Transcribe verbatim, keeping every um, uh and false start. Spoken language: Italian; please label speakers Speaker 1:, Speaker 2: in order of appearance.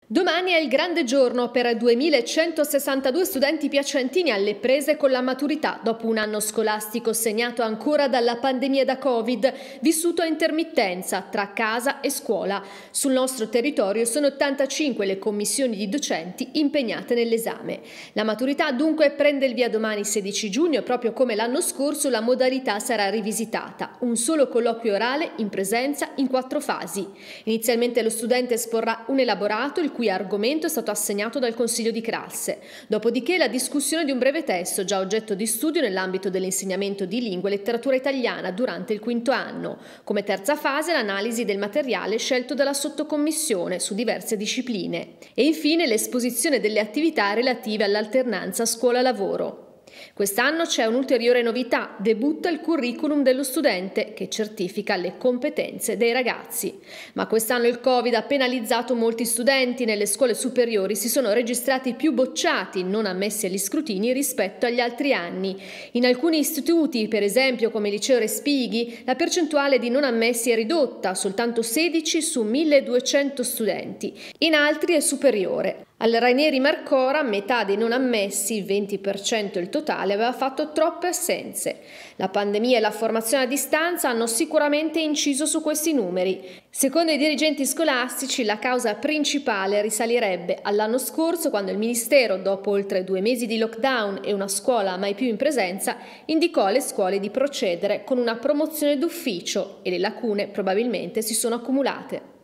Speaker 1: Domani è il grande giorno per duemilacentosessantadue studenti piacentini alle prese con la maturità dopo un anno scolastico segnato ancora dalla pandemia da Covid, vissuto a intermittenza tra casa e scuola. Sul nostro territorio sono ottantacinque le commissioni di docenti impegnate nell'esame. La maturità dunque prende il via domani sedici giugno e proprio come l'anno scorso la modalità sarà rivisitata. Un solo colloquio orale in presenza in quattro fasi. Inizialmente lo studente esporrà un elaborato, il cui argomento è stato assegnato dal Consiglio di classe. Dopodiché la discussione di un breve testo già oggetto di studio nell'ambito dell'insegnamento di lingua e letteratura italiana durante il quinto anno. Come terza fase l'analisi del materiale scelto dalla sottocommissione su diverse discipline. E infine l'esposizione delle attività relative all'alternanza scuola-lavoro. Quest'anno c'è un'ulteriore novità: debutta il curriculum dello studente che certifica le competenze dei ragazzi. Ma quest'anno il Covid ha penalizzato molti studenti. Nelle scuole superiori si sono registrati più bocciati non ammessi agli scrutini rispetto agli altri anni. In alcuni istituti, per esempio come il liceo Respighi, la percentuale di non ammessi è ridotta, soltanto sedici su milleduecento studenti. In altri è superiore. Al Rainieri Marcora, metà dei non ammessi, il venti per cento il totale, aveva fatto troppe assenze. La pandemia e la formazione a distanza hanno sicuramente inciso su questi numeri. Secondo i dirigenti scolastici, la causa principale risalirebbe all'anno scorso, quando il Ministero, dopo oltre due mesi di lockdown e una scuola mai più in presenza, indicò alle scuole di procedere con una promozione d'ufficio e le lacune probabilmente si sono accumulate.